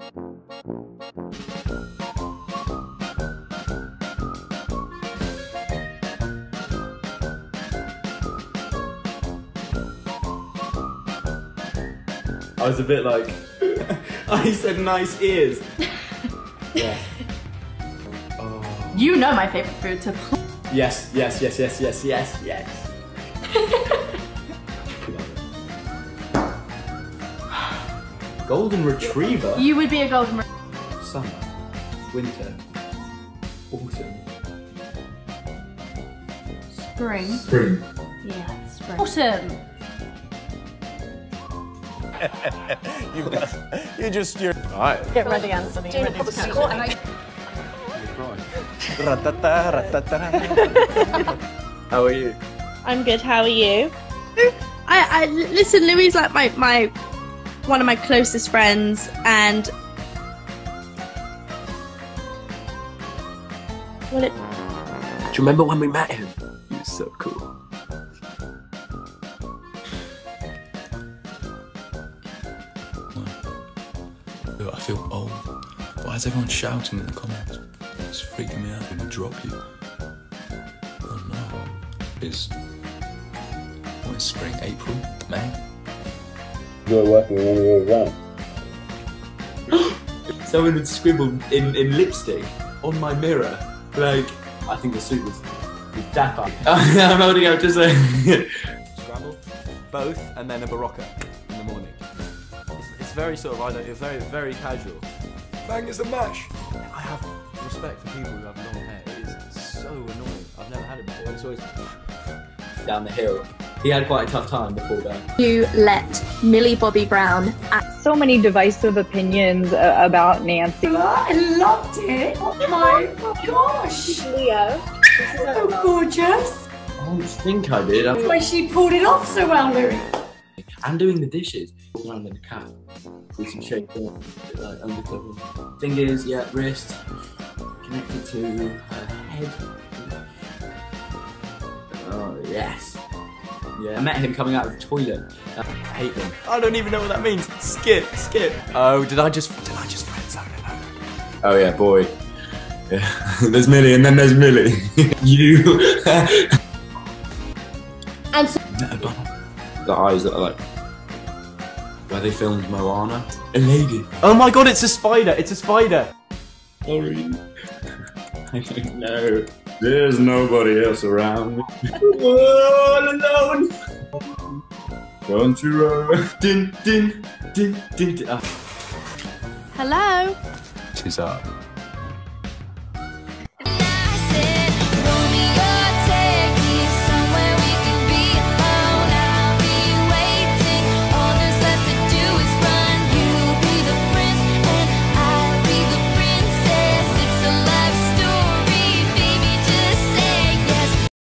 I was a bit like, I said nice ears. Yeah. Oh. You know my favourite food to Yes, yes, yes, yes, yes, yes, yes. Golden Retriever? You would be a golden retriever. Summer, winter, autumn. Spring. Spring. Yeah, spring. Autumn. You're right. Get ready, Anthony. Ready to catch it. How are you? I'm good, how are you? I listen, Louis is like one of my closest friends, and Do you remember when we met him? He was so cool. I feel old. Why is everyone shouting in the comments? It's freaking me out. I'm gonna drop you. Oh no. What is spring? April? May? You're working all the way around. Someone had scribbled in lipstick on my mirror, like, I think the suit was dapper. I'm holding out just a Scramble, both, and then a Barocca in the morning. It's very sort of, it's very casual. Bang is a mash! I have respect for people who have long hair. It is so annoying. I've never had it before. It's always down the hill. He had quite a tough time before that. You let Millie Bobby Brown so many divisive opinions about Nancy. I loved it. Oh my gosh. Leo. So gorgeous. I don't think I did. The way she pulled it off so well, Louis. And doing the dishes. Walking around in the cat. With some shape like undercover. Fingers, yeah, wrist. Connected to her head. Oh, yes. Yeah, I met him coming out of the toilet. I hate him. I don't even know what that means. Skip. Oh, did I just friend zone it? Oh yeah, boy. Yeah. There's Millie and then there's Millie. You. And so the eyes that are like where they filmed Moana. A lady. Oh my god, it's a spider! It's a spider! Sorry. I don't know. There's nobody else around. All alone. Country road. Din din din din din. Hello. Tis up.